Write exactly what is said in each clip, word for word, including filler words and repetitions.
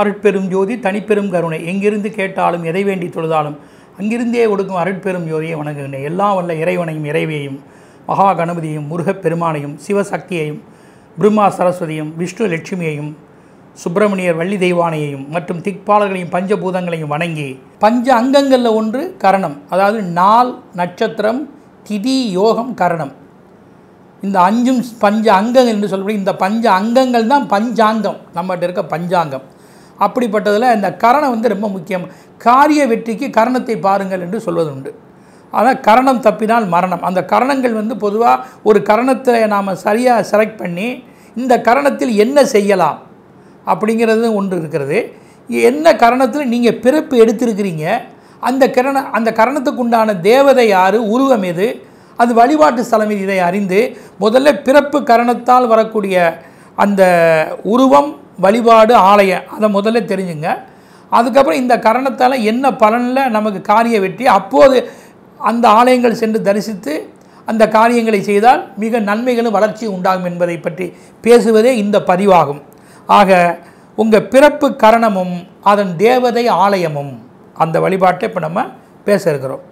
அருட்பெரும் ஜோதி தனிப்பெரும் கருணை எங்கிருந்து கேட்டாலும் எதை வேண்டி தொழுதாலும் அங்கிருந்தே கொடுக்கும் அருட்பெரும் ஜோதியை வணங்குகின்றேன். எல்லாம் வல்ல இறைவனையும் இறைவியையும் மகா கணபதியும் முருகப்பெருமானையும் சிவசக்தியையும் பிரம்மா சரஸ்வதியும் விஷ்ணு லட்சுமியையும் சுப்பிரமணியர் வள்ளி தெய்வானையையும் மற்றும் திக்பாலர்களையும் பஞ்சபூதங்களையும் வணங்கி பஞ்ச அங்கங்களில் ஒன்று கரணம், அதாவது நாள், நட்சத்திரம், திதி, யோகம், கரணம். இந்த அஞ்சும் பஞ்ச அங்கங்கள் என்று சொல்லப்படும். இந்த பஞ்ச அங்கங்கள் தான் பஞ்சாங்கம், நம்மகிட்ட இருக்க பஞ்சாங்கம். அப்படிப்பட்டதில் இந்த கரணம் வந்து ரொம்ப முக்கியம். காரிய வெற்றிக்கு கரணத்தை பாருங்கள் என்று சொல்வது உண்டு. ஆனால் கரணம் தப்பினால் மரணம். அந்த கரணங்கள் வந்து பொதுவாக ஒரு கரணத்தை நாம் சரியாக செலக்ட் பண்ணி இந்த கரணத்தில் என்ன செய்யலாம் அப்படிங்கிறது ஒன்று இருக்கிறது. என்ன கரணத்தில் நீங்கள் பிறப்பு எடுத்திருக்கிறீங்க, அந்த கரண அந்த கரணத்துக்கு உண்டான தேவதை யார், உருவம் எது, அது வழிபாட்டு ஸ்தலம் இதை அறிந்து முதல்ல பிறப்பு கரணத்தால் வரக்கூடிய அந்த உருவம், வழிபாடு, ஆலயம் அதை முதல்ல தெரிஞ்சுங்க. அதுக்கப்புறம் இந்த கரணத்தால் என்ன பலனில் நமக்கு காரிய வெற்றி, அப்போது அந்த ஆலயங்கள் சென்று தரிசித்து அந்த காரியங்களை செய்தால் மிக நன்மைகளும் வளர்ச்சி உண்டாகும் என்பதை பற்றி பேசுவதே இந்த பதிவாகும். ஆக உங்கள் பிறப்பு கரணமும் அதன் தேவதை ஆலயமும் அந்த வழிபாட்டை இப்போ நம்ம பேச இருக்கிறோம்.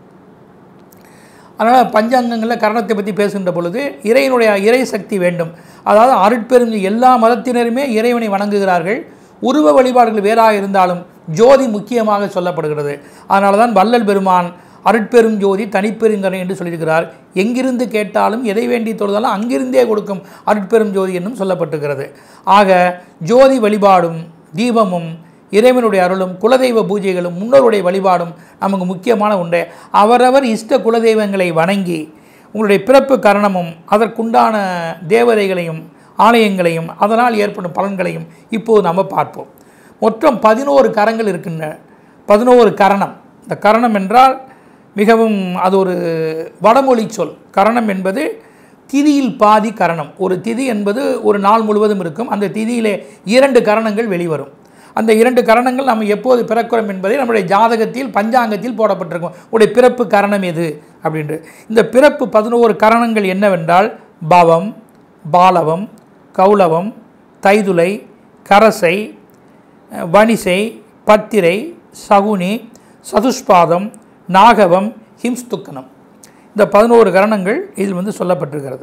அதனால் பஞ்சாங்கங்களில் கரணத்தை பற்றி பேசுகின்ற பொழுது இறைவனுடைய இறை சக்தி வேண்டும். அதாவது அருட்பெரும் எல்லா மதத்தினருமே இறைவனை வணங்குகிறார்கள். உருவ வழிபாடுகள் வேறாக இருந்தாலும் ஜோதி முக்கியமாக சொல்லப்படுகிறது. அதனால தான் வள்ளல் பெருமான் அருட்பெரும் ஜோதி தனிப்பெருங்கருணை என்று சொல்லியிருக்கிறார். எங்கிருந்து கேட்டாலும் எதை வேண்டி தொழுதாலும் அங்கிருந்தே கொடுக்கும் அருட்பெரும் ஜோதி என்னும் சொல்லப்பட்டிருக்கிறது. ஆக ஜோதி வழிபாடும் தீபமும் இறைவனுடைய அருளும் குலதெய்வ பூஜைகளும் முன்னோருடைய வழிபாடும் நமக்கு முக்கியமான ஒன்று. அவரவர் இஷ்ட குலதெய்வங்களை வணங்கி உங்களுடைய பிறப்பு கரணமும் அதற்குண்டான தேவதைகளையும் ஆலயங்களையும் அதனால் ஏற்படும் பலன்களையும் இப்போது நம்ம பார்ப்போம். மொத்தம் பதினோரு கரங்கள் இருக்கின்றன. பதினோரு கரணம். இந்த கரணம் என்றால் மிகவும் அது ஒரு வடமொழி சொல். கரணம் என்பது திதியில் பாதி கரணம். ஒரு திதி என்பது ஒரு நாள் முழுவதும் இருக்கும். அந்த திதியிலே இரண்டு கரணங்கள் வெளிவரும். அந்த இரண்டு கரணங்கள் நம்ம எப்போது பிறக்கிறோம் என்பதை நம்முடைய ஜாதகத்தில் பஞ்சாங்கத்தில் போடப்பட்டிருக்கும். உடைய பிறப்பு கரணம் எது அப்படின்ட்டு. இந்த பிறப்பு பதினோரு கரணங்கள் என்னவென்றால் பவம், பாலவம், கௌலவம், தைதுளை, கரசை, வணிசை, பத்திரை, சகுனி, சதுஷ்பாதம், நாகவம், ஹிம்ஸ்துக்கனம். இந்த பதினோரு கரணங்கள் இதில் வந்து சொல்லப்பட்டிருக்கிறது.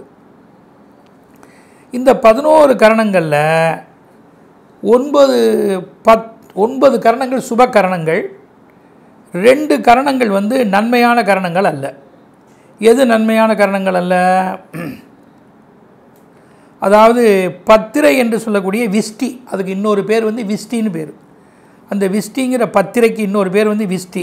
இந்த பதினோரு கரணங்களில் ஒன்பது பத் ஒன்பது கரணங்கள் சுப கரணங்கள், ரெண்டு கரணங்கள் வந்து நன்மையான கரணங்கள் அல்ல. எது நன்மையான கரணங்கள் அல்ல? அதாவது பத்திரை என்று சொல்லக்கூடிய விஷ்டி, அதுக்கு இன்னொரு பேர் வந்து விஷ்டின்னு பேர். அந்த விஷ்டிங்கிற பத்திரைக்கு இன்னொரு பேர் வந்து விஷ்டி.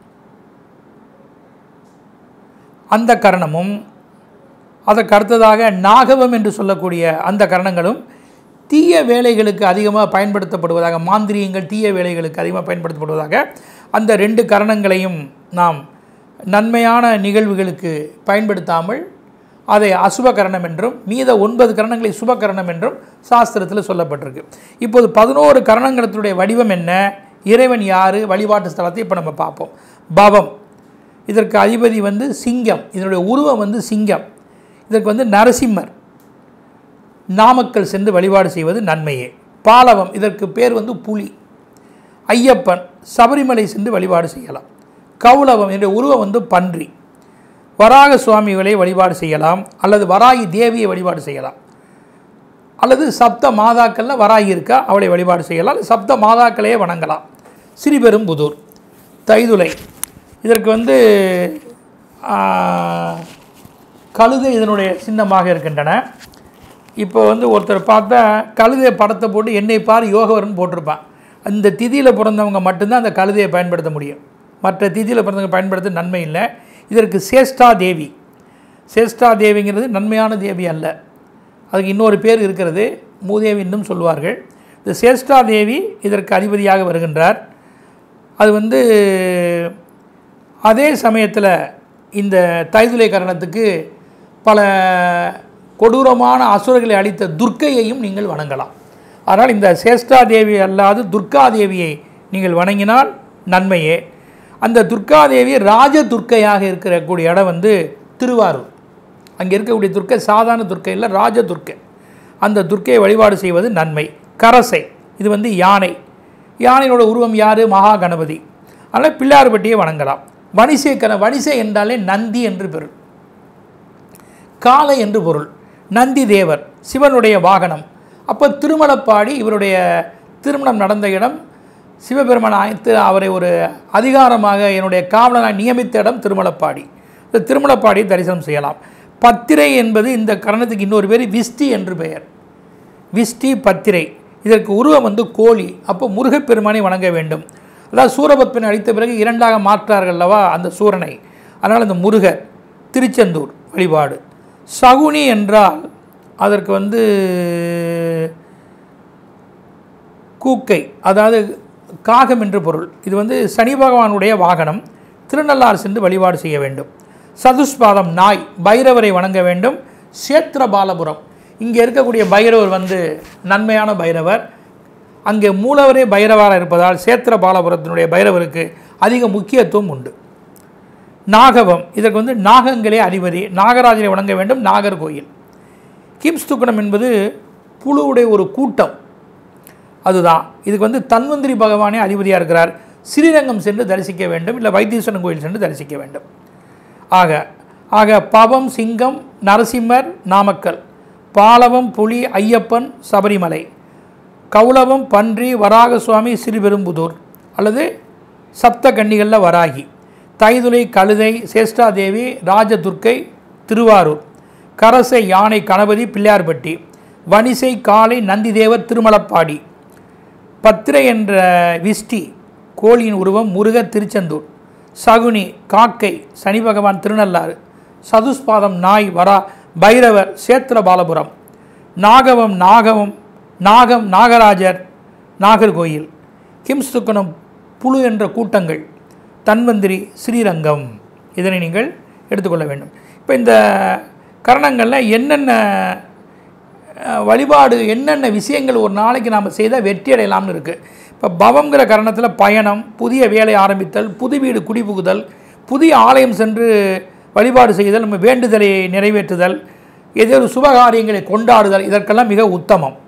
அந்த கரணமும் அதற்கு அடுத்ததாக நாகவம் என்று சொல்லக்கூடிய அந்த கரணங்களும் தீய வேலைகளுக்கு அதிகமாக பயன்படுத்தப்படுவதாக, மாந்திரியங்கள் தீய வேலைகளுக்கு அதிகமாக பயன்படுத்தப்படுவதாக அந்த ரெண்டு கரணங்களையும் நாம் நன்மையான நிகழ்வுகளுக்கு பயன்படுத்தாமல் அதை அசுப கரணம் என்றும் மீத ஒன்பது கரணங்களை சுப கரணம் என்றும் சாஸ்திரத்தில் சொல்லப்பட்டிருக்கு. இப்போது பதினோரு கரணங்களுடைய வடிவம் என்ன, இறைவன் யார், வழிபாட்டு ஸ்தலத்தை இப்போ நம்ம பார்ப்போம். பவம், இதற்கு அதிபதி வந்து சிங்கம், இதனுடைய உருவம் வந்து சிங்கம். இதற்கு வந்து நரசிம்மர், நாமக்கல் சென்று வழிபாடு செய்வது நன்மையே. பாலவம், இதற்கு பேர் வந்து புலி. ஐயப்பன், சபரிமலை சென்று வழிபாடு செய்யலாம். கௌலவம் என்ற உருவம் வந்து பன்றி. வராக சுவாமிகளை வழிபாடு செய்யலாம், அல்லது வராகி தேவியை வழிபாடு செய்யலாம், அல்லது சப்த மாதாக்களில் வராகி இருக்கா அவளை வழிபாடு செய்யலாம், சப்த மாதாக்களையே வணங்கலாம். ஸ்ரீபெரும்புதூர். தைதுளை, இதற்கு வந்து கழுதை இதனுடைய சின்னமாக இருக்கின்றன. இப்போ வந்து ஒருத்தர் பார்த்தா கழுதை படத்தை போட்டு என்னை பார் யோகவரன் போட்டிருப்பான். அந்த திதியில் பிறந்தவங்க மட்டும்தான் அந்த கழுதையை பயன்படுத்த முடியும். மற்ற திதியில் பிறந்தவங்க பயன்படுத்த நன்மை இல்லை. இதற்கு சேஷ்டா தேவி. சேஷ்டா தேவிங்கிறது நன்மையான தேவி அல்ல, அதுக்கு இன்னொரு பேர் இருக்கிறது, மூதேவி என்றும் சொல்வார்கள். இந்த சேஷ்டா தேவி இதற்கு அதிபதியாக வருகின்றார். அது வந்து அதே சமயத்தில் இந்த தைதுளை கரணத்துக்கு பல கொடூரமான அசுரர்களை அளித்த துர்க்கையையும் நீங்கள் வணங்கலாம். அதனால் இந்த சேஷ்டா தேவி அல்லாது துர்கா தேவியை நீங்கள் வணங்கினால் நன்மையே. அந்த துர்காதேவி ராஜ துர்க்கையாக இருக்கக்கூடிய இடம் வந்து திருவாரூர். அங்கே இருக்கக்கூடிய துர்க்கை சாதாரண துர்க்கை இல்லை, ராஜ துர்க்கை. அந்த துர்க்கையை வழிபாடு செய்வது நன்மை. கரசை, இது வந்து யானை. யானையோட உருவம் யார்? மகா கணபதி. அதனால் பிள்ளையார்பட்டியை வணங்கலாம். வணிசை கண வணிசை என்றாலே நந்தி என்று பொருள், காளை என்று பொருள். நந்தி தேவர் சிவனுடைய வாகனம். அப்போ திருமலப்பாடி இவருடைய திருமணம் நடந்த இடம். சிவபெருமான் அழைத்து அவரை ஒரு அதிகாரமாக என்னுடைய காவலனாக நியமித்த இடம் திருமலப்பாடி. இந்த திருமலப்பாடியை தரிசனம் செய்யலாம். பத்திரை என்பது இந்த கரணத்துக்கு இன்னொரு பேர் விஷ்டி என்று பெயர். விஷ்டி பத்திரை. இதற்கு உருவம் வந்து கோழி. அப்போ முருகப்பெருமானை வணங்க வேண்டும். அதாவது சூரபத்மனை அழித்த பிறகு இரண்டாக மாற்றார்கள் அல்லவா அந்த சூரனை. அதனால் அந்த முருகர் திருச்செந்தூர் வழிபாடு. சகுனி என்றால் அதற்கு வந்து கூக்கை, அதாவது காகம் என்று பொருள். இது வந்து சனி பகவானுடைய வாகனம். திருநள்ளாறு சென்று வழிபாடு செய்ய வேண்டும். சதுஷ்பாதம் நாய், பைரவரை வணங்க வேண்டும். சேத்திர பாலபுரம், இங்கே இருக்கக்கூடிய பைரவர் வந்து நன்மையான பைரவர். அங்கே மூலவரே பைரவராக இருப்பதால் சேத்திர பாலபுரத்தினுடைய பைரவருக்கு அதிக முக்கியத்துவம் உண்டு. நாகவம், இதற்கு வந்து நாகங்களே அதிபதி. நாகராஜனை வணங்க வேண்டும். நாகர்கோயில். கிம்ஸ்துக்கணம் என்பது புழுவுடைய ஒரு கூட்டம், அதுதான். இதுக்கு வந்து தன்வந்திரி பகவானே அதிபதியாக இருக்கிறார். ஸ்ரீரங்கம் சென்று தரிசிக்க வேண்டும், இல்லை வைத்தீஸ்வரன் கோயில் சென்று தரிசிக்க வேண்டும். ஆக ஆக பவம் சிங்கம் நரசிம்மர் நாமக்கல், பாலவம் புலி ஐயப்பன் சபரிமலை, கௌளவம் பன்றி வராக சுவாமி ஸ்ரீபெரும்புதூர் அல்லது சப்த கன்னிகளில் வராகி, தைதுளை கழுதை சேஷ்டாதேவி ராஜதுர்க்கை திருவாரூர், கரசை யானை கணபதி பிள்ளையார்பட்டி, வணிசை காளை நந்திதேவர் திருமலப்பாடி, பத்திரை என்ற விஷ்டி கோழியின் உருவம் முருக திருச்செந்தூர், சகுனி காக்கை சனி பகவான் திருநள்ளாறு, சதுஷ்பாதம் நாய் வரா பைரவர் சேத்திர பாலபுரம், நாகவம் நாகவம் நாகம் நாகராஜர் நாகர்கோயில், கிம்ஸ்துக்கணம் புழு என்ற கூட்டங்கள், தன்வந்திரி ஸ்ரீரங்கம். இதனை நீங்கள் எடுத்துக்கொள்ள வேண்டும். இப்போ இந்த கரணங்களில் என்னென்ன வழிபாடு, என்னென்ன விஷயங்கள் ஒரு நாளைக்கு நாம் செய்தால் வெற்றி அடையலாம்னு இருக்குது. இப்போ பவங்கிற கரணத்தில் பயணம், புதிய வேலை ஆரம்பித்தல், புது வீடு குடிபுகுதல், புதிய ஆலயம் சென்று வழிபாடு செய்தல், நம்ம வேண்டுதலை நிறைவேற்றுதல், ஏதோ ஒரு சுபகாரியங்களை கொண்டாடுதல், இதற்கெல்லாம் மிக உத்தமம்.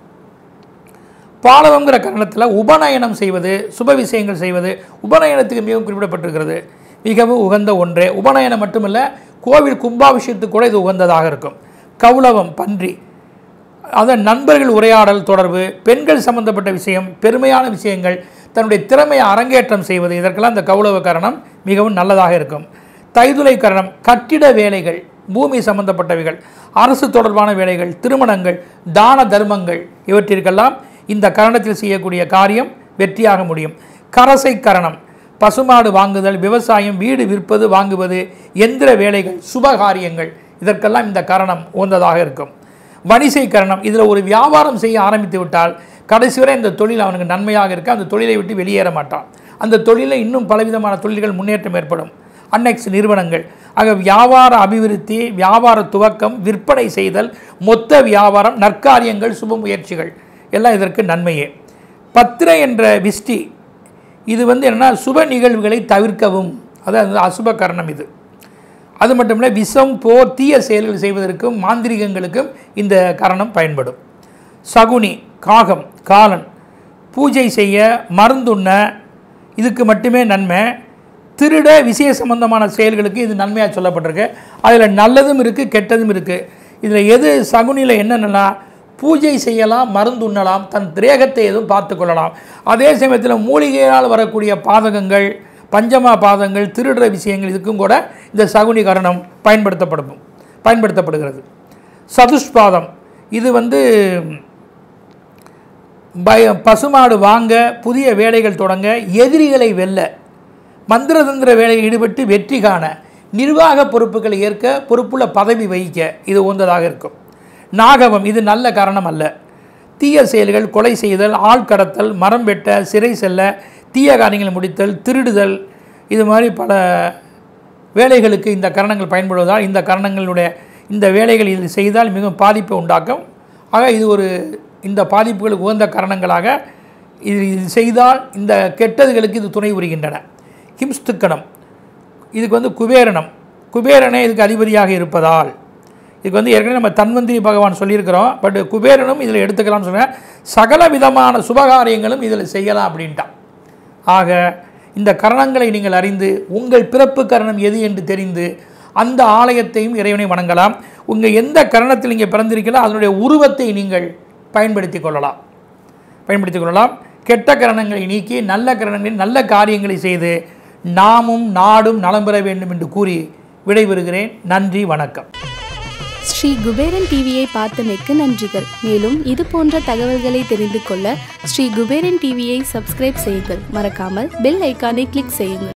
பாலவங்கிற கரணத்தில் உபநயனம் செய்வது, சுப விஷயங்கள் செய்வது, உபநயனத்துக்கு மிகவும் குறிப்பிடப்பட்டிருக்கிறது. மிகவும் உகந்த ஒன்றே. உபநயனம் மட்டுமல்ல, கோவில் கும்பாபிஷேகத்துக்கு கூட இது உகந்ததாக இருக்கும். கௌளவம் பன்றி, அதான் நண்பர்கள் உரையாடல் தொடர்பு, பெண்கள் சம்பந்தப்பட்ட விஷயம், பெருமையான விஷயங்கள், தன்னுடைய திறமையை அரங்கேற்றம் செய்வது, இதற்கெல்லாம் இந்த கௌளவ கரணம் மிகவும் நல்லதாக இருக்கும். தைதுளை கரணம் கட்டிட வேலைகள், பூமி சம்பந்தப்பட்டவைகள், அரசு தொடர்பான வேலைகள், திருமணங்கள், தான தர்மங்கள், இவற்றிற்கெல்லாம் இந்த கரணத்தில் செய்யக்கூடிய காரியம் வெற்றியாக முடியும். கரசை கரணம் பசுமாடு வாங்குதல், விவசாயம், வீடு விற்பது வாங்குவது, எந்திர வேலைகள், சுபகாரியங்கள், இதற்கெல்லாம் இந்த கரணம் உகந்ததாக இருக்கும். வணிசை கரணம், இதில் ஒரு வியாபாரம் செய்ய ஆரம்பித்து விட்டால் கடைசி வரை இந்த தொழில் அவனுக்கு நன்மையாக இருக்க, அந்த தொழிலை விட்டு வெளியேற மாட்டான். அந்த தொழிலில் இன்னும் பலவிதமான தொழில்கள் முன்னேற்றம் ஏற்படும். அன்னெக்ஸ் நிறுவனங்கள், ஆக வியாபார அபிவிருத்தி, வியாபார துவக்கம், விற்பனை செய்தல், மொத்த வியாபாரம், நற்காரியங்கள், சுப முயற்சிகள் எல்லாம் இதற்கு நன்மையே. பத்திரை என்ற விஷ்டி, இது வந்து என்னென்னா சுப நிகழ்வுகளை தவிர்க்கவும், அதாவது அசுப கரணம் இது. அது மட்டும் இல்லை, விஷம் போர் தீய செயல்கள் செய்வதற்கும் மாந்திரிகங்களுக்கும் இந்த கரணம் பயன்படும். சகுனி காகம் காலன், பூஜை செய்ய, மருந்துண்ண, இதுக்கு மட்டுமே நன்மை. திருட, விஷய சம்பந்தமான செயல்களுக்கு இது நன்மையாக சொல்லப்பட்டிருக்கு. அதில் நல்லதும் இருக்குது, கெட்டதும் இருக்குது. இதில் எது சகுனியில் என்னென்னா, பூஜை செய்யலாம், மருந்து உண்ணலாம், தன் திரேகத்தை எதுவும் பார்த்து கொள்ளலாம். அதே சமயத்தில் மூலிகையால் வரக்கூடிய பாதகங்கள், பஞ்சமா பாதங்கள், திருடுற விஷயங்கள், இதுக்கும் கூட இந்த சகுனி கரணம் பயன்படுத்தப்படும் பயன்படுத்தப்படுகிறது. சதுஷ்பாதம், இது வந்து பய பசுமாடு வாங்க, புதிய வேலைகள் தொடங்க, எதிரிகளை வெல்ல, மந்திர தந்திர வேலையில் ஈடுபட்டு வெற்றி காண, நிர்வாக பொறுப்புகளை ஏற்க, பொறுப்புள்ள பதவி வகிக்க இது உகந்ததாக இருக்கும். நாகவம், இது நல்ல காரணம் அல்ல. தீய செயல்கள், கொலை செய்தல், ஆள் கடத்தல், மரம் வெட்ட, சிறை செல்ல, தீய காரியங்களை முடித்தல், திருடுதல், இது மாதிரி பல வேலைகளுக்கு இந்த கரணங்கள் பயன்படுவதால் இந்த கரணங்களுடைய இந்த வேலைகள் இது செய்தால் மிகவும் பாதிப்பை உண்டாக்கும். ஆக இது ஒரு இந்த பாதிப்புகளுக்கு உகந்த கரணங்களாக இது இது செய்தால் இந்த கெட்டதுகளுக்கு இது துணை புரிகின்றன. கிம்ஸ்துக்கணம், இதுக்கு வந்து குபேரனம், குபேரனே இதுக்கு அதிபதியாக இருப்பதால் இதுக்கு வந்து ஏற்கனவே நம்ம தன்வந்திரி பகவான் சொல்லியிருக்கிறோம். பட் குபேரனும் இதில் எடுத்துக்கலாம்னு சொன்னால் சகல விதமான சுபகாரியங்களும் இதில் செய்யலாம் அப்படின்ட்டான். ஆக இந்த கரணங்களை நீங்கள் அறிந்து உங்கள் பிறப்பு கரணம் எது என்று தெரிந்து அந்த ஆலயத்தையும் இறைவனை வணங்கலாம். உங்கள் எந்த கரணத்தில் நீங்கள் பிறந்திருக்கிறீர்களோ அதனுடைய உருவத்தை நீங்கள் பயன்படுத்தி கொள்ளலாம் பயன்படுத்தி கொள்ளலாம் கெட்ட கரணங்களை நீக்கி நல்ல கரணங்களில் நல்ல காரியங்களை செய்து நாமும் நாடும் நலம் பெற வேண்டும் என்று கூறி விடைபெறுகிறேன். நன்றி, வணக்கம். ஸ்ரீ குபேரன் டிவியை பார்த்தமைக்கு நன்றிகள். மேலும் இது போன்ற தகவல்களை தெரிந்து கொள்ள ஸ்ரீ குபேரன் டிவியை சப்ஸ்கிரைப் செய்யுங்கள். மறக்காமல் பெல் ஐக்கானை கிளிக் செய்யுங்கள்.